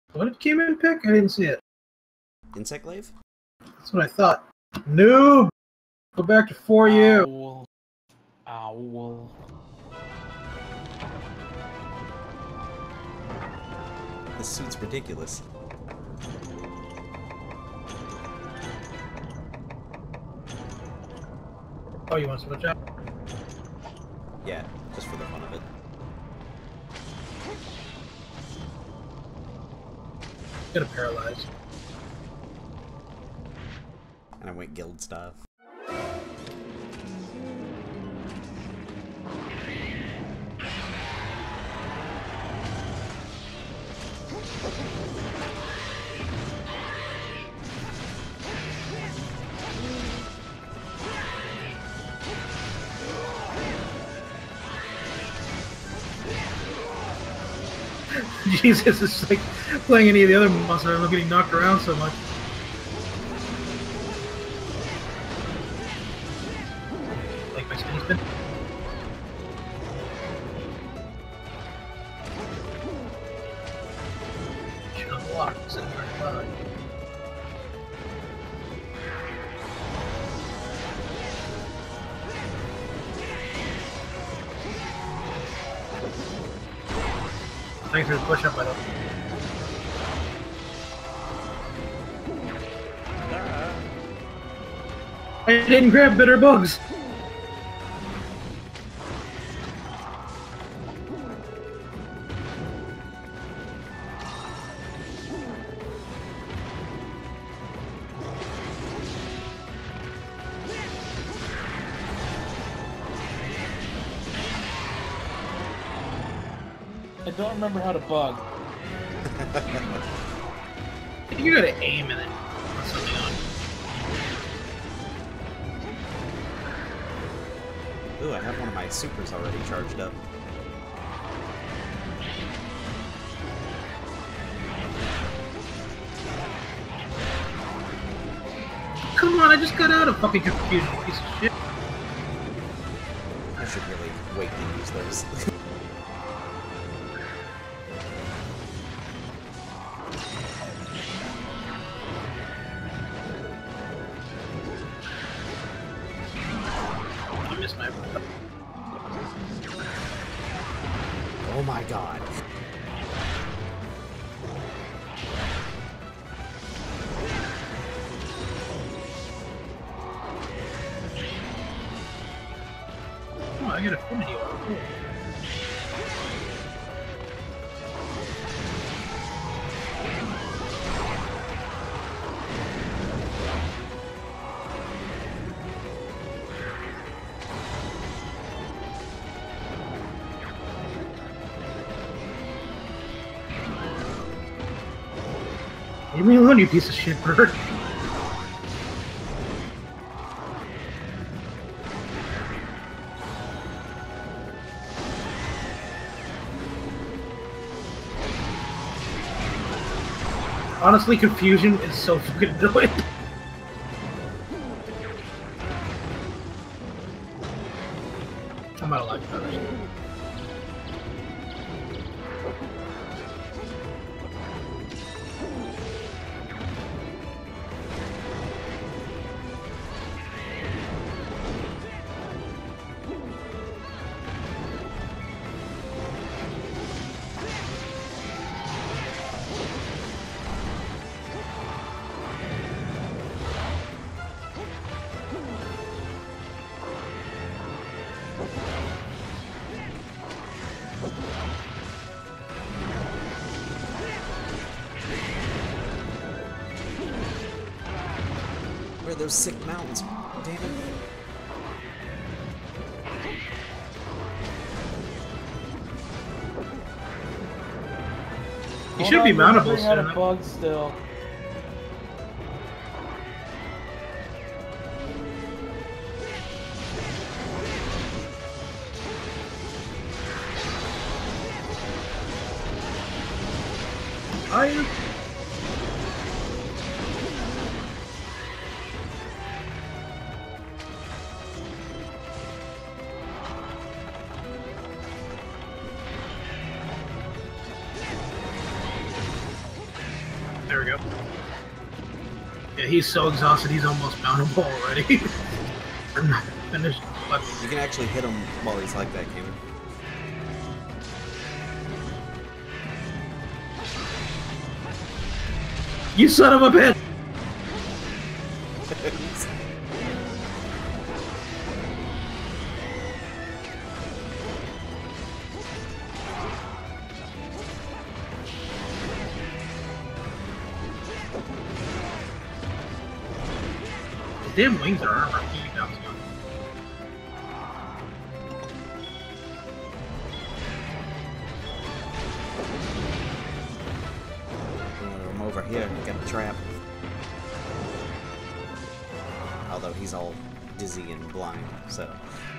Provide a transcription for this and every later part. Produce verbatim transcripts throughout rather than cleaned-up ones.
What did Keyman pick? I didn't see it. Insect Glaive? That's what I thought. Noob! Go back to four U. Owl. Owl. This suit's ridiculous. Oh, you want to switch out? Yeah, just for the fun of it. Gonna paralyze. And I went guild stuff. Jesus, it's like playing any of the other monsters. I'm getting knocked around so much. Like my spinny spin. Should unlock this in my Thanks for the push up, by the way. I didn't grab bitter bugs. I don't remember how to bug. You gotta aim in it. Put something on. Ooh, I have one of my supers already charged up. Come on, I just got out of fucking confusion, you piece of shit. I should really wait to use those. Oh my god. Oh, I get affinity over. Cool. Leave me alone, you piece of shit bird. Honestly, confusion is so fucking annoying. I'm out of life feathers. Where are those sick mountains? Damn it. You should be mountable soon. Out of soon. bug still. Are you? Yep. Yeah, he's so exhausted, he's almost mountable already. I'm not finished. But You can actually hit him while he's like that, can you? you son of a bitch! The damn wings are armor. He comes on. I'm over here. Got a trap. Although he's all dizzy and blind, so.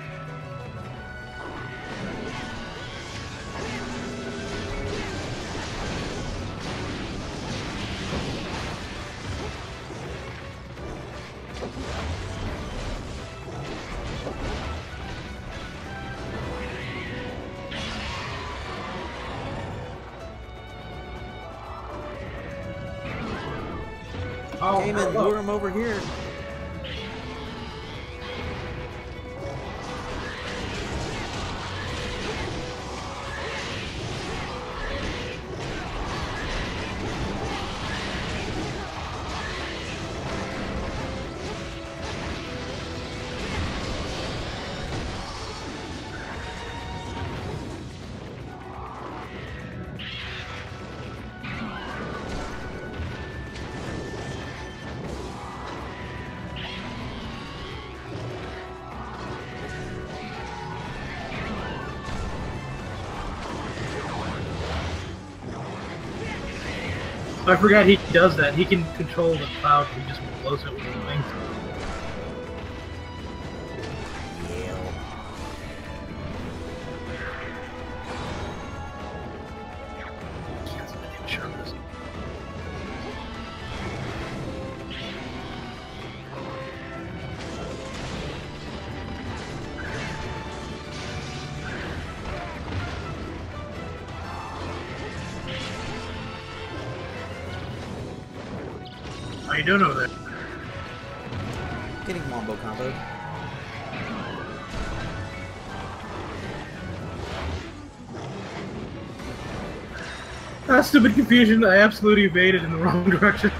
Oh, Came in, lure him over here. I forgot he does that. He can control the cloud. He just blows it with his wings. Yeah. Cancel the insurance. How you doing over there? Getting Wombo comboed. Ah, stupid confusion. I absolutely evaded in the wrong direction.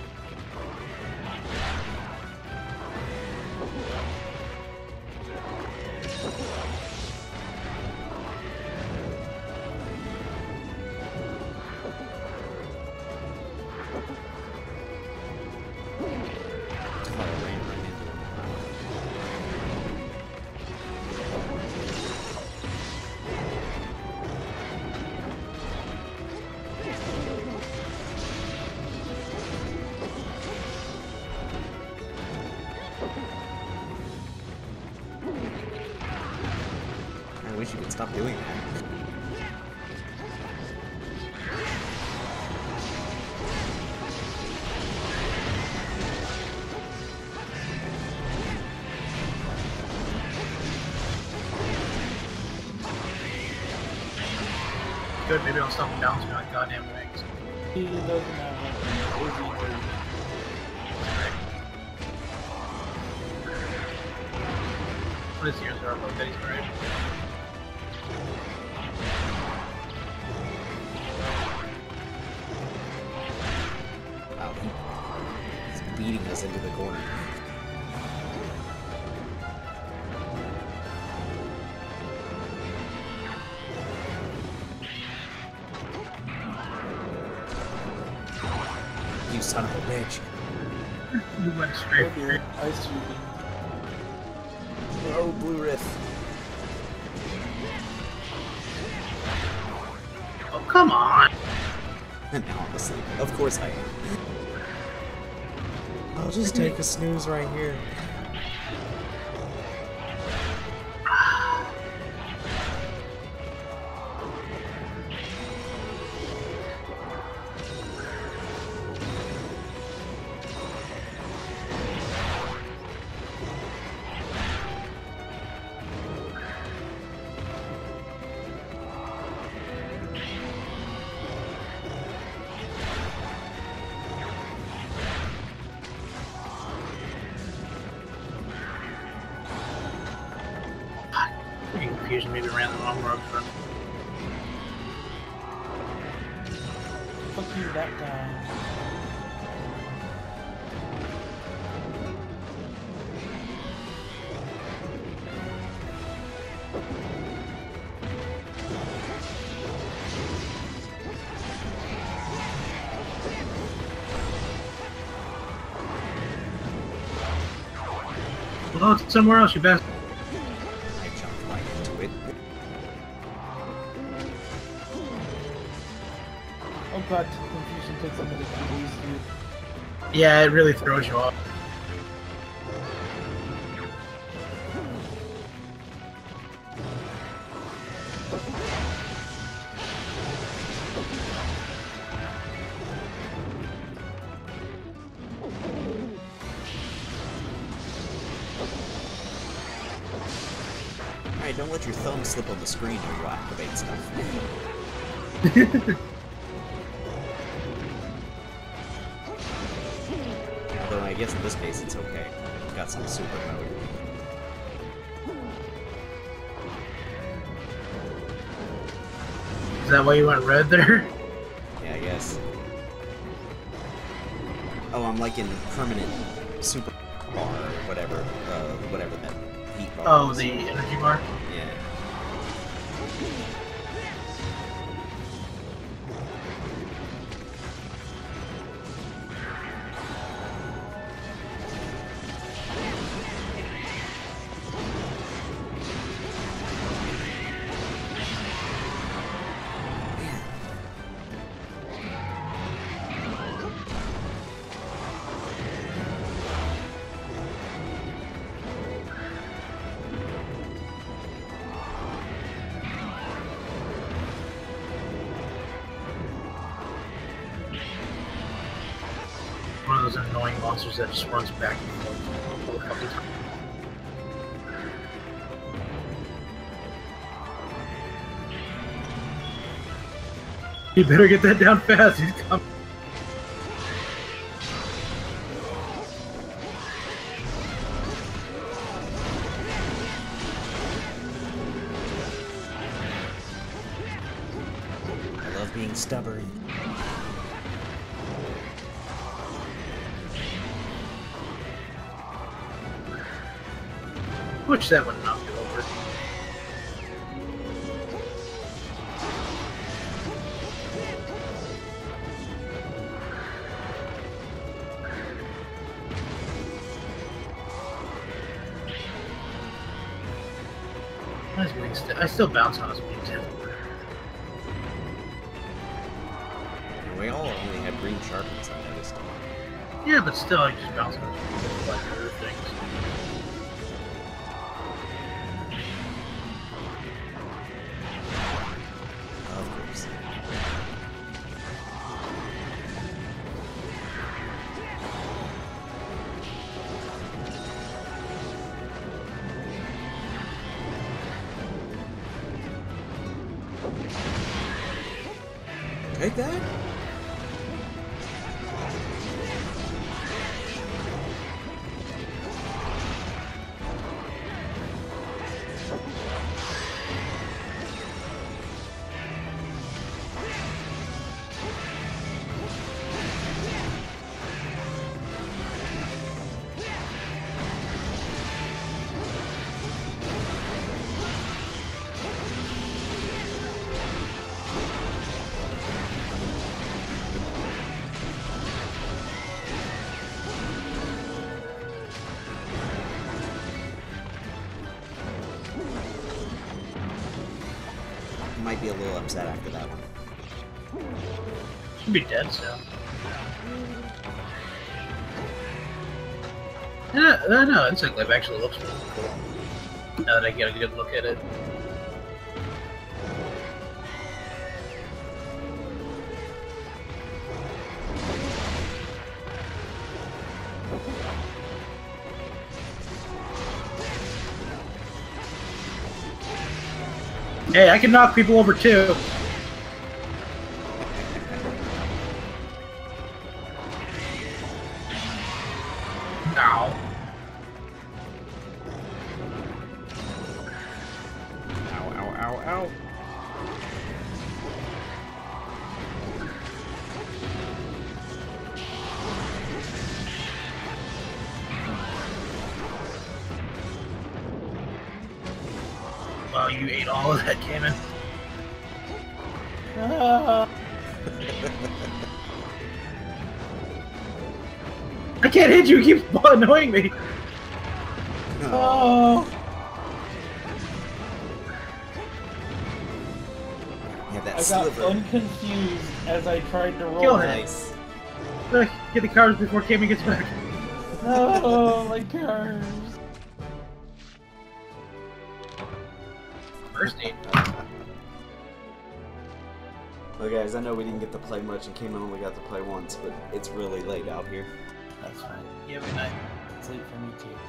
I wish you could stop doing that. Good, maybe I'll stop him bouncing on goddamn wings. He doesn't have like an What is yours? Are about Betty's Parade? Wow, he's beating us into the corner. You son of a bitch. You went straight Oh for dear, it. ice sweeping. Oh, Blue Riff. Oh, come on! And now I'm asleep. Of course I am. I'll just take a snooze right here. ran the wrong road for him. Fuck you, that guy. Well, it's somewhere else, you best. I jumped right into it. Oh god, confusion takes a minute to release you. Yeah, it really throws you off. Alright, don't let your thumb slip on the screen or you'll activate stuff. Although I guess in this case it's okay. We've got some super mode. Is that why you went red there? Yeah, I guess. Oh, I'm like in permanent super bar or whatever, uh, whatever that heat bar Oh, is. the energy bar? Yeah. One of those annoying monsters that just runs back and forth all the fucking time. You better get that down fast, he's coming. I love being stubborn. Which that would knock you over. His wings st I still bounce on his wings. We all only have green sharpness, I noticed. Yeah, but still, I just bounce on his wings like other things. Of course. Take that? Might be a little upset after that one. Should be dead soon. Yeah, no, no, Insect Life actually looks really cool. Now that I get a good look at it. Hey, I can knock people over too. Ow. Ow, ow, ow, Wow, you ate all of that, Cayman. Ah. I can't hit you, you keep annoying me! Oh. You have that I got sliver. unconfused as I tried to roll. Kill him. Nice. Look, get the cars before Cayman gets back. No, my cars. First aid. Well, guys, I know we didn't get to play much and Cayman only got to play once, but it's really late out here. That's fine. Yeah, good night. It's late for me too.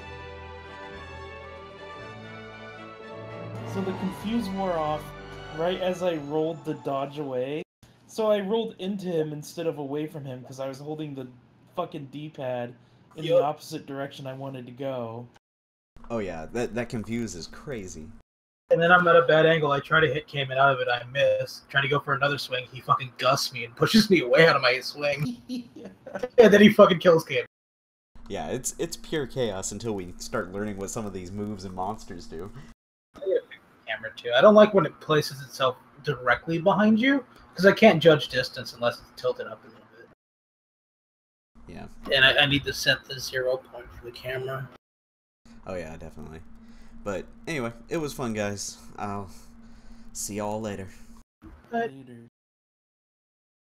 So the confuse wore off right as I rolled the dodge away. So I rolled into him instead of away from him because I was holding the fucking D-pad in Yep. the opposite direction I wanted to go. Oh yeah, that that confuse is crazy. And then I'm at a bad angle. I try to hit Cayman out of it. I miss. Try to go for another swing. He fucking gusts me and pushes me away out of my swing. Yeah. And then he fucking kills Cayman. Yeah, it's it's pure chaos until we start learning what some of these moves and monsters do. I gotta pick the camera too. I don't like when it places itself directly behind you because I can't judge distance unless it's tilted up a little bit. Yeah. And I, I need to set the zero point for the camera. Oh yeah, definitely. But anyway, it was fun, guys. I'll see y'all later. But Later.